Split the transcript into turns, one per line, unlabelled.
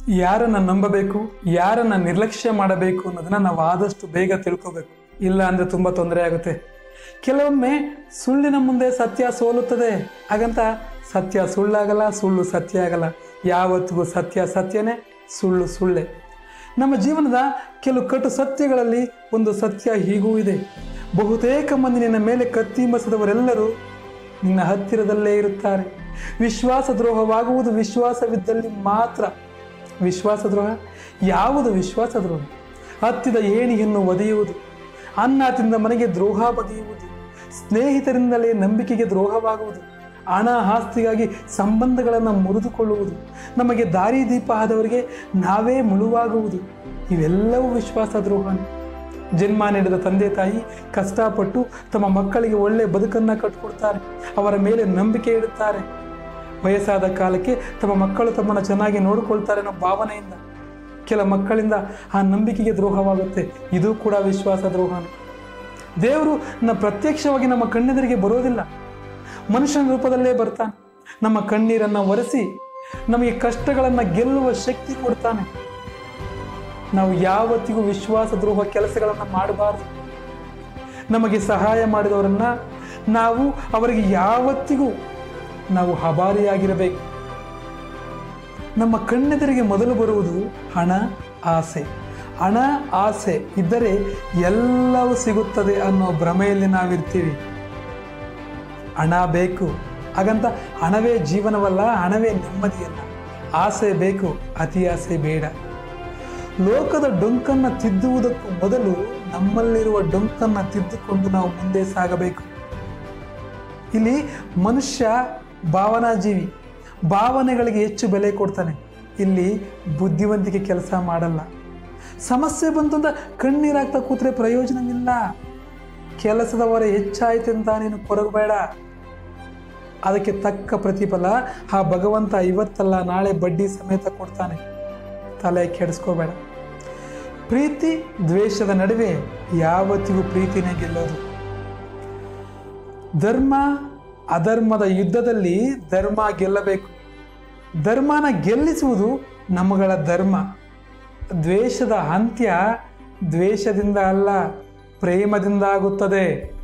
ಯಾರನ್ನು ನಂಬಬೇಕು, ಯಾರನ್ನು ನಿರ್ಲಕ್ಷ್ಯ ಮಾಡಬೇಕು ಅನ್ನೋದನ್ನ ನಾವು ಆದಷ್ಟು ಬೇಗ ತಿಳ್ಕೋಬೇಕು. ಇಲ್ಲ ಅಂದರೆ ತುಂಬ ತೊಂದರೆ ಆಗುತ್ತೆ. ಕೆಲವೊಮ್ಮೆ ಸುಳ್ಳಿನ ಮುಂದೆ ಸತ್ಯ ಸೋಲುತ್ತದೆ. ಹಾಗಂತ ಸತ್ಯ ಸುಳ್ಳಾಗಲ್ಲ, ಸುಳ್ಳು ಸತ್ಯ ಆಗಲ್ಲ. ಯಾವತ್ತಿಗೂ ಸತ್ಯ ಸತ್ಯನೇ, ಸುಳ್ಳು ಸುಳ್ಳೆ. ನಮ್ಮ ಜೀವನದ ಕೆಲವು ಕಟು ಸತ್ಯಗಳಲ್ಲಿ ಒಂದು ಸತ್ಯ ಹೀಗೂ ಇದೆ. ಬಹುತೇಕ ಮಂದಿ ನಿನ್ನ ಮೇಲೆ ಕತ್ತಿ ಮಸದವರೆಲ್ಲರೂ ನಿನ್ನ ಹತ್ತಿರದಲ್ಲೇ ಇರುತ್ತಾರೆ. ವಿಶ್ವಾಸದ್ರೋಹವಾಗುವುದು ವಿಶ್ವಾಸವಿದ್ದಲ್ಲಿ ಮಾತ್ರ. ವಿಶ್ವಾಸದ್ರೋಹ ಯಾವುದು? ವಿಶ್ವಾಸದ್ರೋಹ ಹತ್ತಿದ ಏಣಿಯನ್ನು ಒದೆಯುವುದು, ಅನ್ನ ತಿಂದ ಮನೆಗೆ ದ್ರೋಹ ಬಗೆಯುವುದು, ಸ್ನೇಹಿತರಿಂದಲೇ ನಂಬಿಕೆಗೆ ದ್ರೋಹವಾಗುವುದು, ಹಣ ಆಸ್ತಿಗಾಗಿ ಸಂಬಂಧಗಳನ್ನು ಮುರಿದುಕೊಳ್ಳುವುದು, ನಮಗೆ ದಾರಿದೀಪ ಆದವರಿಗೆ ನಾವೇ ಮುಳುವಾಗುವುದು, ಇವೆಲ್ಲವೂ ವಿಶ್ವಾಸದ್ರೋಹ. ಜನ್ಮ ನೀಡಿದ ತಂದೆ ತಾಯಿ ಕಷ್ಟಪಟ್ಟು ತಮ್ಮ ಮಕ್ಕಳಿಗೆ ಒಳ್ಳೆ ಬದುಕನ್ನು ಕಟ್ಟಿಕೊಡ್ತಾರೆ, ಅವರ ಮೇಲೆ ನಂಬಿಕೆ ಇಡುತ್ತಾರೆ. ವಯಸ್ಸಾದ ಕಾಲಕ್ಕೆ ತಮ್ಮ ಮಕ್ಕಳು ತಮ್ಮನ್ನು ಚೆನ್ನಾಗಿ ನೋಡಿಕೊಳ್ತಾರೆ ಅನ್ನೋ ಭಾವನೆಯಿಂದ ಕೆಲ ಮಕ್ಕಳಿಂದ ಆ ನಂಬಿಕೆಗೆ ದ್ರೋಹವಾಗುತ್ತೆ. ಇದು ಕೂಡ ವಿಶ್ವಾಸದ್ರೋಹನೇ. ದೇವರು ಪ್ರತ್ಯಕ್ಷವಾಗಿ ನಮ್ಮ ಕಣ್ಣೆದುರಿಗೆ ಬರೋದಿಲ್ಲ, ಮನುಷ್ಯನ ರೂಪದಲ್ಲೇ ಬರ್ತಾನೆ. ನಮ್ಮ ಕಣ್ಣೀರನ್ನು ಒರೆಸಿ ನಮಗೆ ಕಷ್ಟಗಳನ್ನು ಗೆಲ್ಲುವ ಶಕ್ತಿ ಕೊಡ್ತಾನೆ. ನಾವು ಯಾವತ್ತಿಗೂ ವಿಶ್ವಾಸದ್ರೋಹ ಕೆಲಸಗಳನ್ನು ಮಾಡಬಾರ್ದು. ನಮಗೆ ಸಹಾಯ ಮಾಡಿದವರನ್ನ ನಾವು ಅವರಿಗೆ ಯಾವತ್ತಿಗೂ ನಾವು ಆಭಾರಿಯಾಗಿರಬೇಕು. ನಮ್ಮ ಕಣ್ಣೆದುರಿಗೆ ಮೊದಲು ಬರುವುದು ಹಣ, ಆಸೆ. ಹಣ, ಆಸೆ ಇದ್ದರೆ ಎಲ್ಲವೂ ಸಿಗುತ್ತದೆ ಅನ್ನೋ ಭ್ರಮೆಯಲ್ಲಿ ನಾವಿರ್ತೀವಿ. ಹಣ ಬೇಕು, ಹಾಗಂತ ಹಣವೇ ಜೀವನವಲ್ಲ, ಹಣವೇ ನೆಮ್ಮದಿಯಲ್ಲ. ಆಸೆ ಬೇಕು, ಅತಿ ಆಸೆ ಬೇಡ. ಲೋಕದ ಡೊಂಕನ್ನು ತಿದ್ದುವುದಕ್ಕೂ ಮೊದಲು ನಮ್ಮಲ್ಲಿರುವ ಡೊಂಕನ್ನು ತಿದ್ದುಕೊಂಡು ನಾವು ಮುಂದೆ ಸಾಗಬೇಕು. ಇಲ್ಲಿ ಮನುಷ್ಯ ಭಾವನಾ ಜೀವಿ, ಭಾವನೆಗಳಿಗೆ ಹೆಚ್ಚು ಬೆಲೆ ಕೊಡ್ತಾನೆ. ಇಲ್ಲಿ ಬುದ್ಧಿವಂತಿಕೆ ಕೆಲಸ ಮಾಡಲ್ಲ. ಸಮಸ್ಯೆ ಬಂತು ಅಂತ ಕಣ್ಣೀರಾಗ್ತಾ ಕೂತ್ರೆ ಪ್ರಯೋಜನವಿಲ್ಲ. ಕೆಲಸದ ಹೊರೆ ಹೆಚ್ಚಾಯ್ತು ಅಂತ ನೀನು ಕೊರಗಬೇಡ. ಅದಕ್ಕೆ ತಕ್ಕ ಪ್ರತಿಫಲ ಆ ಭಗವಂತ ಇವತ್ತಲ್ಲ ನಾಳೆ ಬಡ್ಡಿ ಸಮೇತ ಕೊಡ್ತಾನೆ. ತಲೆ ಕೆಡಿಸ್ಕೋಬೇಡ. ಪ್ರೀತಿ ದ್ವೇಷದ ನಡುವೆ ಯಾವತ್ತಿಗೂ ಪ್ರೀತಿನೇ ಗೆಲ್ಲೋದು. ಧರ್ಮ ಅಧರ್ಮದ ಯುದ್ಧದಲ್ಲಿ ಧರ್ಮ ಗೆಲ್ಲಬೇಕು. ಧರ್ಮನ ಗೆಲ್ಲಿಸುವುದು ನಮ್ಮಗಳ ಧರ್ಮ. ದ್ವೇಷದ ಅಂತ್ಯ ದ್ವೇಷದಿಂದ ಅಲ್ಲ, ಪ್ರೇಮದಿಂದ ಆಗುತ್ತದೆ.